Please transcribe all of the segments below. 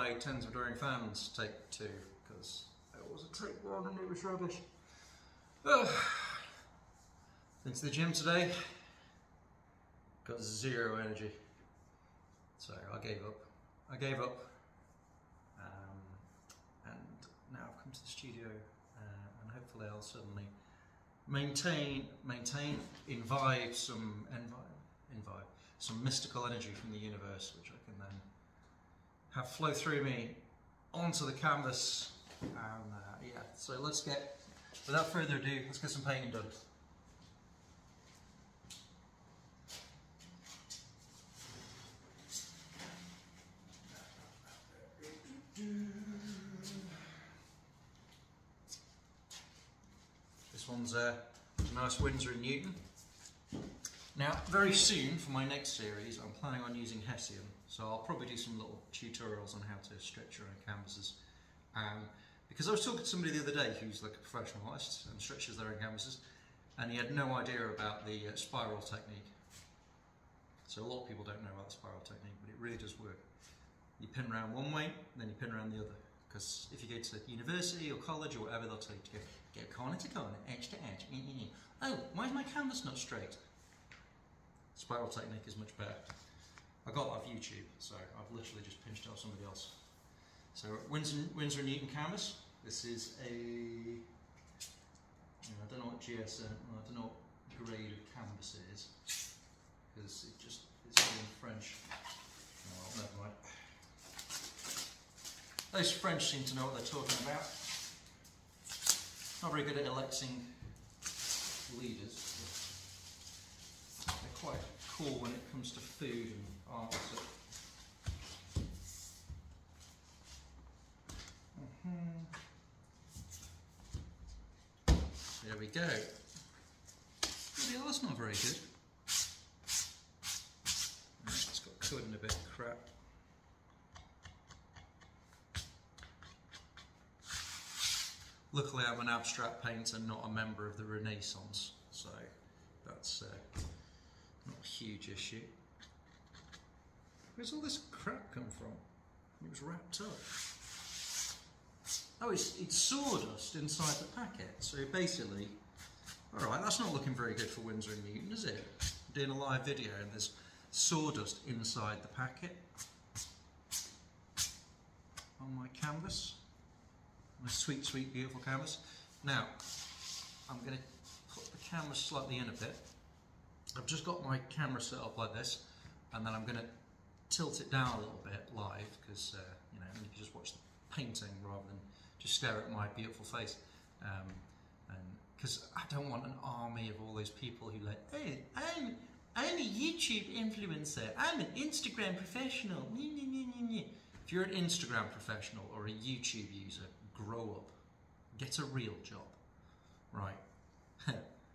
my Tens of Adoring Fans take 2, because it was a take 1 and it was rubbish. Been to the gym today, got 0 energy, so I gave up. And now I've come to the studio, and hopefully I'll suddenly imbibe some mystical energy from the universe, which I can then have flow through me onto the canvas. And yeah, so without further ado, let's get some painting done. This one's a nice Winsor & Newton. Now, very soon for my next series, I'm planning on using Hessian, so I'll probably do some little tutorials on how to stretch your own canvases. Because I was talking to somebody the other day who's like a professional artist and stretches their own canvases, and he had no idea about the spiral technique. So a lot of people don't know about the spiral technique, but it really does work. You pin around one way, then you pin around the other. Because if you go to university or college or whatever, they'll tell you to go corner to corner, edge to edge. Oh, why is my canvas not straight? Spiral technique is much better. I got that off YouTube, so I've literally just pinched it off somebody else. So Winsor & Newton canvas. This is a, I don't know what GSM, I don't know what grade of canvas it is, because it's all in French. Oh, never mind. Those French seem to know what they're talking about. Not very good at electing leaders. They're quite cool when it comes to food and art. There we go. Bloody hell, that's not very good. It's got covered in a bit of crap. Luckily I'm an abstract painter, not a member of the Renaissance, so that's not a huge issue. Where's all this crap come from? It was wrapped up. Oh, it's sawdust inside the packet, so basically, alright, that's not looking very good for Winsor & Newton, is it? I'm doing a live video and there's sawdust inside the packet on my canvas. My sweet, sweet, beautiful canvas. Now, I'm going to put the camera slightly in a bit. I've just got my camera set up like this, and then I'm going to tilt it down a little bit live, because you can just watch the painting rather than just stare at my beautiful face. And because I don't want an army of all those people who like, hey, I'm a YouTube influencer. I'm an Instagram professional. If you're an Instagram professional or a YouTube user, grow up. Get a real job. Right.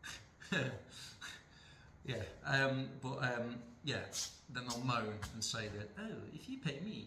Yeah. Yeah. Then they'll moan and say that, oh, if you pay me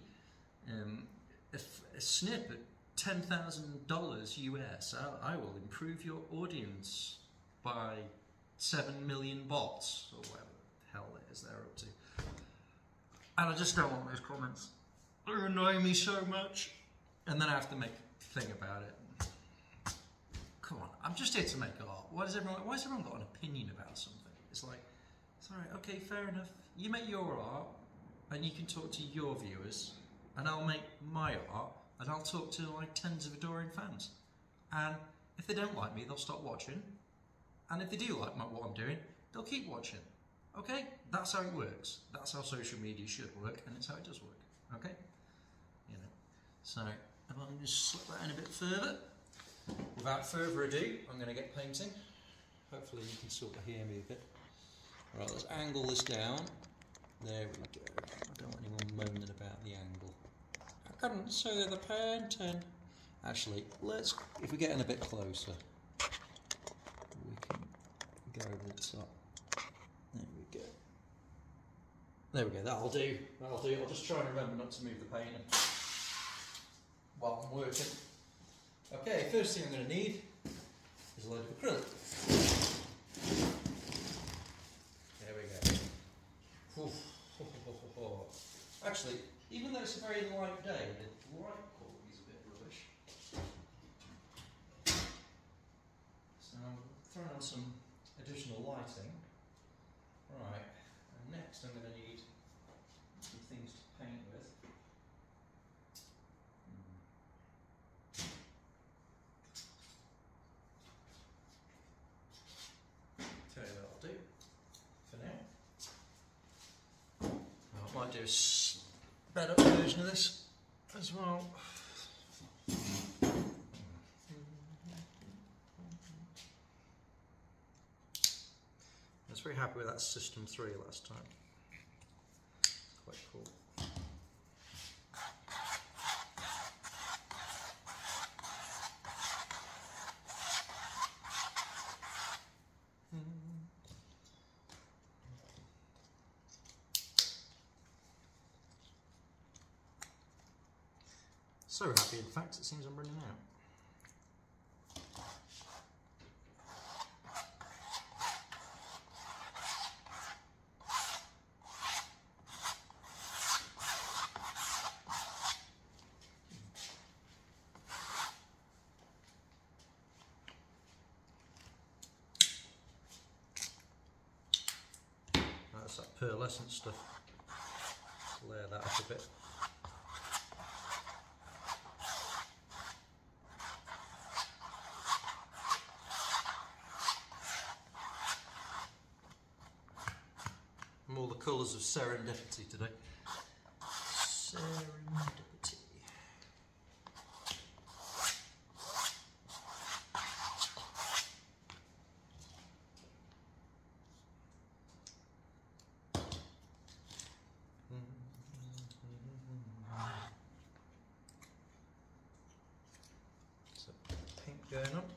a snip at $10,000 US, I will improve your audience by 7 million bots, or whatever the hell it is they're up to. And I just don't want those comments. They're annoying me so much. And then I have to make a thing about it. Come on, I'm just here to make art. Why has everyone got an opinion about something? It's like, it's alright, okay, fair enough. You make your art, and you can talk to your viewers, and I'll make my art, and I'll talk to like tens of adoring fans. And if they don't like me, they'll stop watching. And if they do like what I'm doing, they'll keep watching. Okay? That's how it works. That's how social media should work, and it's how it does work. Okay? So if I can just slip that in a bit further. Without further ado, I'm going to get painting. Hopefully you can sort of hear me a bit. Right, let's angle this down. There we go. I don't want anyone moaning about the angle. I couldn't see the painting. Actually, if we get in a bit closer, we can go over the top. There we go. There we go, that'll do. That'll do. I'll just try and remember not to move the painting while I'm working. Okay, first thing I'm going to need is a load of acrylic. There we go. Actually, even though it's a very light day, the light quality is a bit rubbish. So I'm throwing on some additional lighting. Right, and next I'm going to need some things to paint with. Tell you what I'll do for now. I might do a sped up version of this as well. I was very happy with that System 3 last time. Quite cool. So happy, in fact, it seems I'm running out. That's that pearlescent stuff. Layer that up a bit. I'm all the colours of serendipity today. Serendipity. So, pink going up.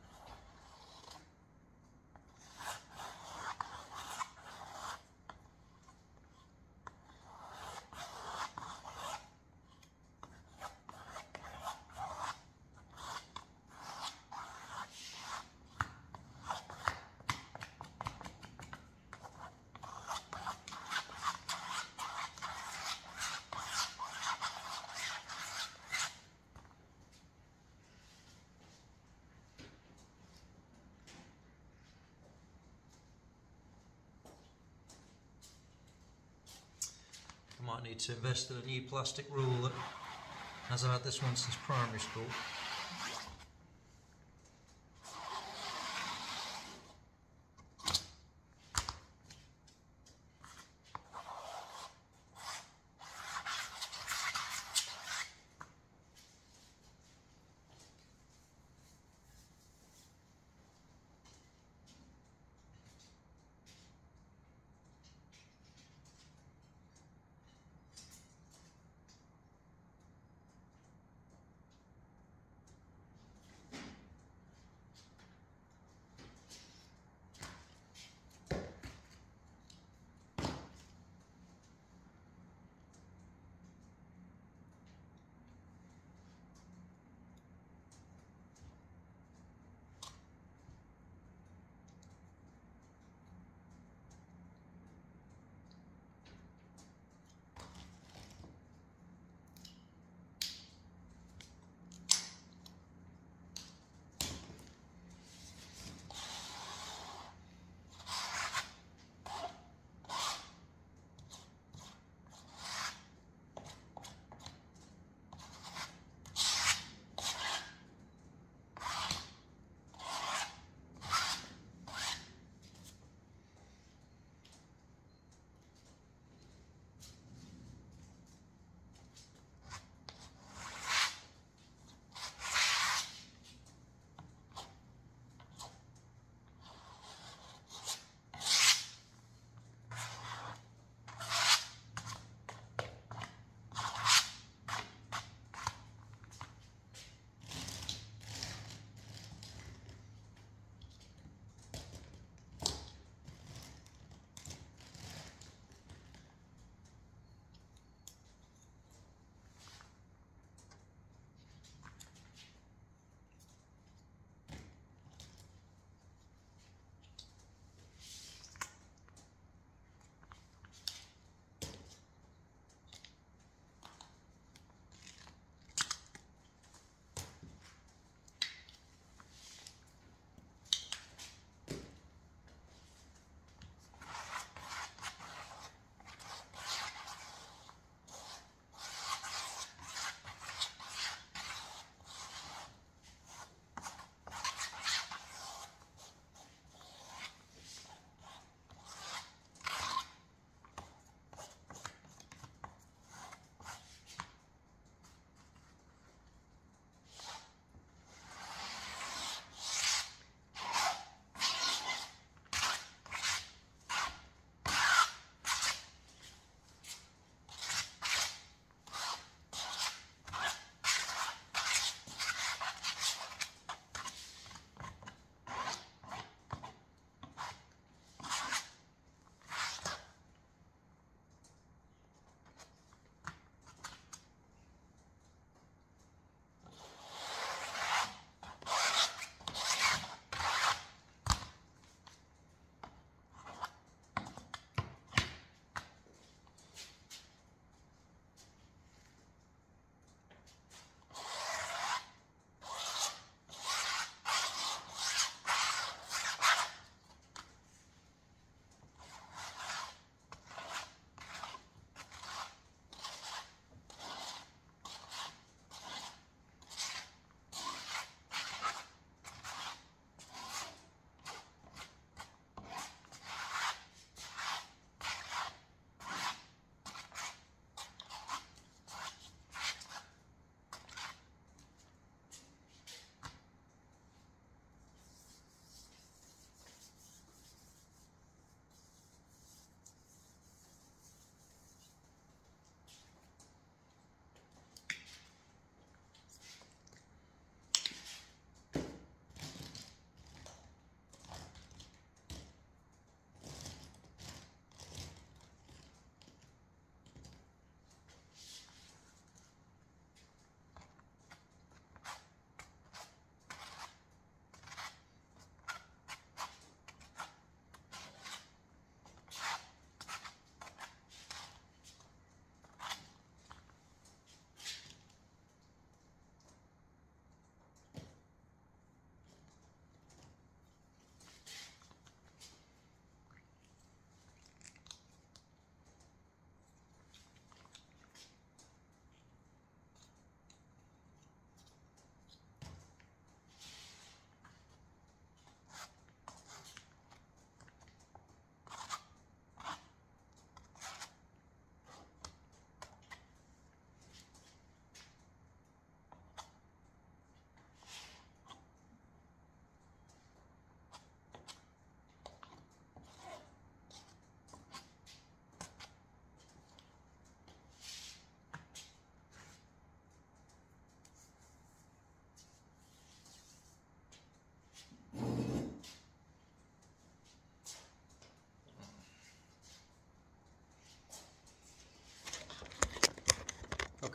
I might need to invest in a new plastic ruler, as I've had this one since primary school.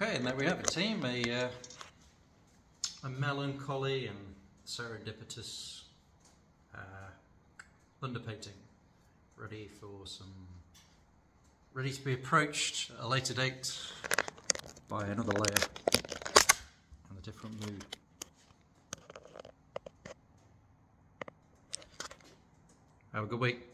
Okay, and there we have it, team. A melancholy and serendipitous underpainting, ready to be approached at a later date by another layer and a different mood. Have a good week.